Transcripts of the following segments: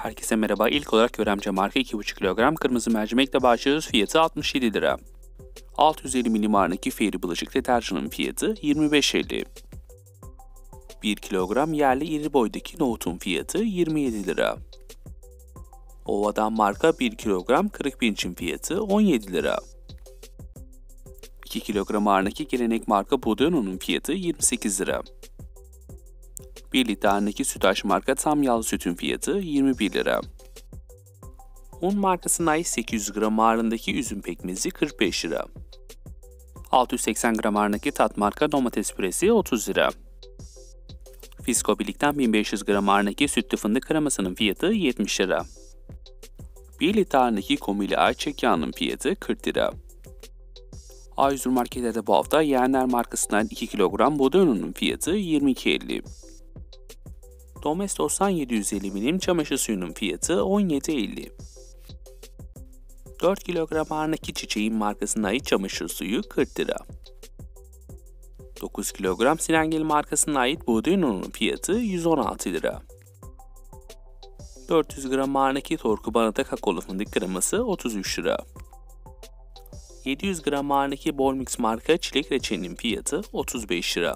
Herkese merhaba. İlk olarak Göremce marka 2,5 kilogram kırmızı mercimekle başlıyoruz. Fiyatı 67 lira. 650 milim ağırlık Fairy bulaşık deterjanının fiyatı 25.50. 1 kilogram yerli iri boydaki nohutun fiyatı 27 lira. Ova'dan marka 1 kilogram kırık pirinçin fiyatı 17 lira. 2 kilogram ağırlık gelenek marka buğday ununun fiyatı 28 lira. 1 litre ağırlık Sütaş marka tam yağlı sütün fiyatı 21 lira. Un markasına ait 800 gram ağırlığındaki üzüm pekmezi 45 lira. 680 gram ağırlığındaki Tat marka domates püresi 30 lira. Fisko Birlik'ten 1500 gram ağırlığındaki sütlü fındık kremasının fiyatı 70 lira. 1 litre ağırlığındaki Komili ayçiçek yağının fiyatı 40 lira. A100 marketlerde bu hafta Yeğenler markasından 2 kilogram buğday ununun fiyatı 22.50. Domestos'tan 750 milim çamaşır suyunun fiyatı 17.50. 4 kilogram ağırlığındaki Çiçeğin markasına ait çamaşır suyu 40 lira. 9 kilogram Sinengil markasına ait buğday ununun fiyatı 116 lira. 400 gram ağırlığındaki Torku Banata kakaolu fındık kreması 33 lira. 700 gram ağırlığındaki Bolmix marka çilek reçelinin fiyatı 35 lira.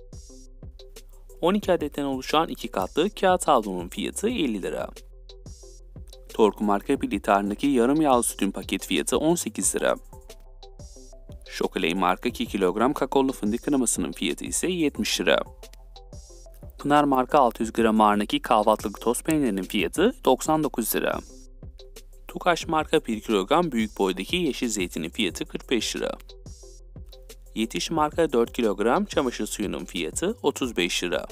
12 adetten oluşan 2 katlı kağıt havlunun fiyatı 50 lira. Torku marka 1 litre ağırlığındaki yarım yağlı sütün paket fiyatı 18 lira. Şokoley marka 2 kilogram kakaolu fındık kremasının fiyatı ise 70 lira. Pınar marka 600 gram ağırlığındaki kahvaltılık toz peynirinin fiyatı 99 lira. Tukaş marka 1 kilogram büyük boydaki yeşil zeytinin fiyatı 45 lira. Yetiş marka 4 kilogram çamaşır suyunun fiyatı 35 lira.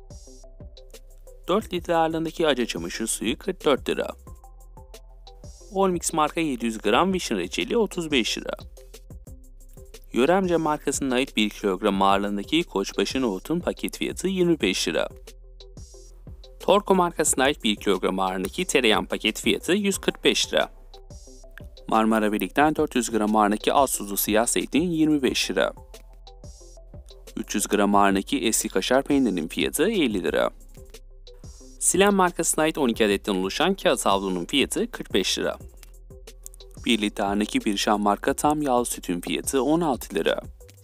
4 litre ağırlığındaki Aca çamaşır suyu 44 lira. Olmix marka 700 gram vişne reçeli 35 lira. Yöremce markasına ait 1 kilogram ağırlığındaki Koçbaşı nohutun paket fiyatı 25 lira. Torku markasına ait 1 kilogram ağırlığındaki tereyağın paket fiyatı 145 lira. Marmara Birlik'ten 400 gram ağırlığındaki az tuzlu siyah zeytin 25 lira. 300 gram ağırlığındaki eski kaşar peynirinin fiyatı 50 lira. Silen markasına ait 12 adetten oluşan kağıt havlunun fiyatı 45 lira. 1 litre ağırlığındaki Birşan marka tam yağlı sütün fiyatı 16 lira.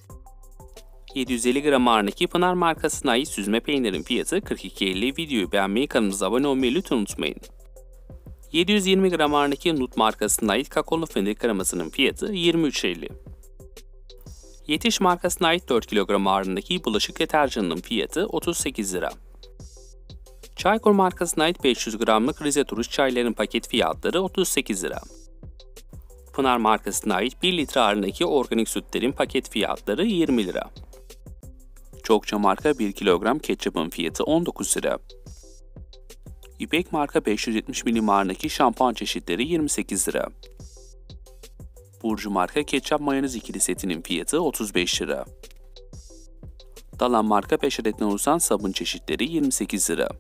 750 gram ağırlığındaki Pınar markasına ait süzme peynirin fiyatı 42.50. Videoyu beğenmeyi, kanalımıza abone olmayı lütfen unutmayın. 720 gram ağırlığındaki Nut markasına ait kakaolu fındık kremasının fiyatı 23.50. Yetiş markasına ait 4 kilogram ağırlığındaki bulaşık deterjanının fiyatı 38 lira. Çaykur markasına ait 500 gramlık Rize Turuş çayların paket fiyatları 38 lira. Pınar markasına ait 1 litre ağırlığındaki organik sütlerin paket fiyatları 20 lira. Çokça marka 1 kilogram ketçapın fiyatı 19 lira. İpek marka 570 milim ağırlığındaki şampuan çeşitleri 28 lira. Burcu marka ketçap mayonez ikili setinin fiyatı 35 lira. Dalan marka 5 adetten oluşan sabun çeşitleri 28 lira.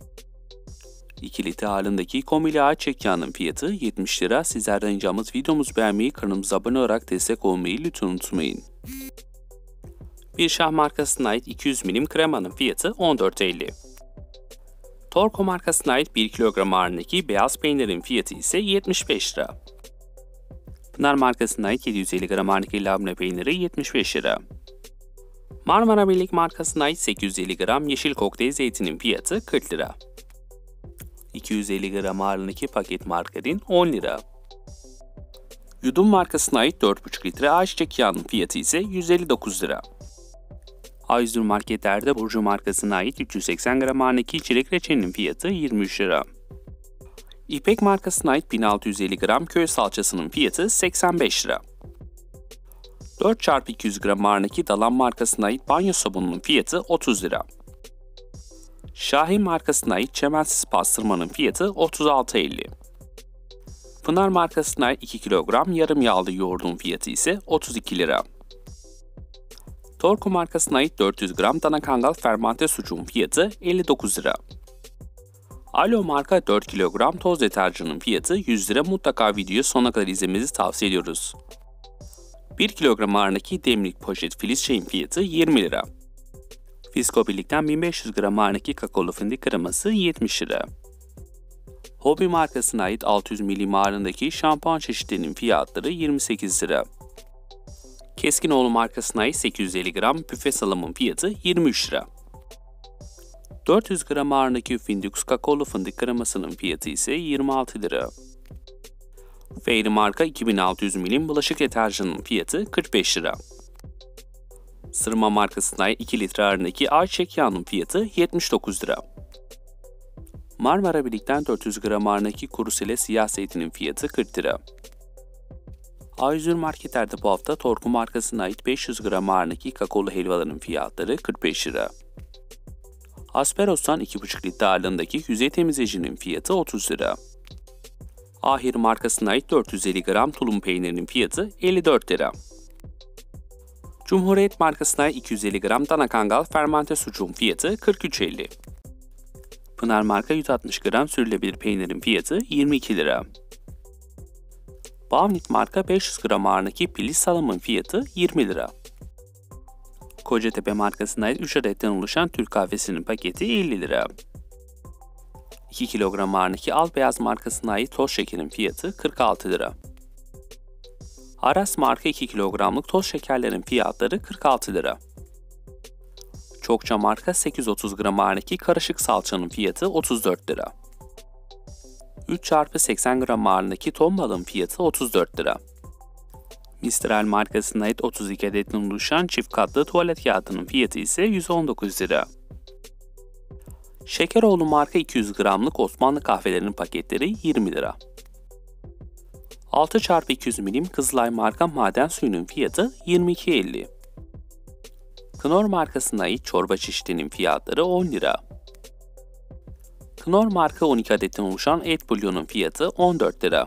2 litre ağırlığındaki Komili ayçiçek yağının fiyatı 70 lira. Sizlerden ricamız videomuzu beğenmeyi, kanalımıza abone olarak destek olmayı lütfen unutmayın. Bir Şah markasına ait 200 milim kremanın fiyatı 14.50. Torku markasına ait 1 kilogram ağırlığındaki beyaz peynirin fiyatı ise 75 lira. Pınar markasına ait 750 gram ağırlığındaki labne peyniri 75 lira. Marmara Birlik markasına ait 850 gram yeşil kokteyl zeytinin fiyatı 40 lira. 250 gram ağırlığındaki paket margarin 10 lira. Yudum markasına ait 4,5 litre ayçiçek yağının fiyatı ise 159 lira. A100 marketlerde Burcu markasına ait 380 gram ağırlığındaki çilek reçelinin fiyatı 23 lira. İpek markasına ait 1650 gram köy salçasının fiyatı 85 lira. 4x200 gram ağırlığındaki Dalan markasına ait banyo sabununun fiyatı 30 lira. Şahin markasına ait çemensiz pastırmanın fiyatı 36.50. Pınar markasına ait 2 kilogram yarım yağlı yoğurdun fiyatı ise 32 lira. Torku markasına ait 400 gram dana kangal fermante sucuğun fiyatı 59 lira. Alo marka 4 kilogram toz deterjanın fiyatı 100 lira. Mutlaka videoyu sonuna kadar izlemenizi tavsiye ediyoruz. 1 kilogram ağırlığındaki demlik poşet filiz çayın fiyatı 20 lira. Fisko Birlik'ten 1500 gram ağırlığındaki kakaolu fındık kreması 70 lira. Hobby markasına ait 600 milim ağırlığındaki şampuan çeşitlerinin fiyatları 28 lira. Keskinoğlu markasına ait 850 gram büfe salamın fiyatı 23 lira. 400 gram ağırlığındaki Findux kakaolu fındık kremasının fiyatı ise 26 lira. Fairy marka 2600 milim bulaşık deterjanının fiyatı 45 lira. Sırma markasına ait 2 litre ağırlığındaki ayçiçek yağının fiyatı 79 lira. Marmara Birlik'ten 400 gram ağırlığındaki kuru sele siyah zeytinin fiyatı 40 lira. A101 marketlerde bu hafta Torku markasına ait 500 gram ağırlığındaki kakaolu helvaların fiyatları 45 lira. Asperos'tan 2,5 litre ağırlığındaki yüzey temizleyicinin fiyatı 30 lira. Ahir markasına ait 450 gram tulum peynirinin fiyatı 54 lira. Cumhuriyet markasına ait 250 gram dana kangal fermente sucuğun fiyatı 43.50. Pınar marka 160 gram sürülebilir peynirin fiyatı 22 lira. Bavnit marka 500 gram ağırlığındaki piliç salamın fiyatı 20 lira. Kocatepe markasına ait 3 adetten oluşan Türk kahvesinin paketi 50 lira. 2 kilogram ağırlığındaki Al Beyaz markasına ait toz şekerin fiyatı 46 lira. Aras marka 2 kilogramlık toz şekerlerin fiyatları 46 lira. Çokça marka 830 gram ağırlığındaki karışık salçanın fiyatı 34 lira. 3x80 gram ağırlığındaki ton balığın fiyatı 34 lira. Mistral markasına ait 32 adetten oluşan çift katlı tuvalet kağıdının fiyatı ise 119 lira. Şekeroğlu marka 200 gramlık Osmanlı kahvelerinin paketleri 20 lira. 6x200 milim Kızılay marka maden suyunun fiyatı 22.50. Knorr markasına ait çorba çeşitinin fiyatları 10 lira. Knorr marka 12 adetten oluşan et bulyonun fiyatı 14 lira.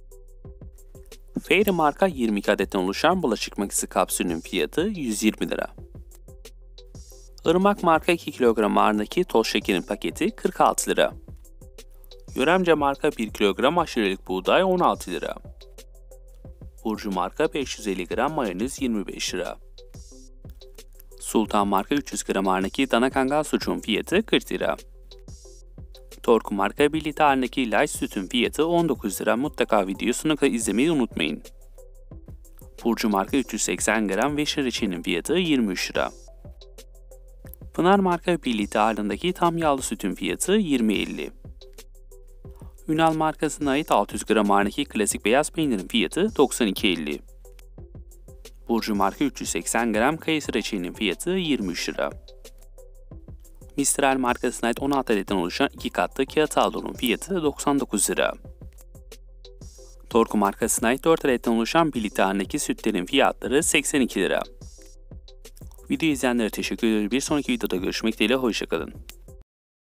Fairy marka 22 adetten oluşan bulaşık makinesi kapsülünün fiyatı 120 lira. Irmak marka 2 kilogram ağırlığındaki toz şekerin paketi 46 lira. Yöremce marka 1 kilogram aşurelik buğday 16 lira. Burcu marka 550 gram mayonez 25 lira. Sultan marka 300 gram ağırlığındaki dana kangal sucuğun fiyatı 40 lira. Torku marka 1 litre ağırlığındaki light sütün fiyatı 19 lira. Mutlaka videosunu izlemeyi unutmayın. Burcu marka 380 gram ve reçelinin fiyatı 23 lira. Pınar marka 1 litre ağırlığındaki tam yağlı sütün fiyatı 20.50. Ünal markasına ait 600 gram ağırlığındaki klasik beyaz peynirin fiyatı 92.50. Burcu marka 380 gram kayısı reçelinin fiyatı 23 lira. Mistral markasına ait 16 adetten oluşan 2 katlı kağıt havlunun fiyatı 99 lira. Torku markasına ait 4 adetten oluşan 1 litre ağırlığındaki sütlerin fiyatları 82 lira. Videoyu izleyenlere teşekkür ederim. Bir sonraki videoda görüşmek dileğiyle, hoşça kalın.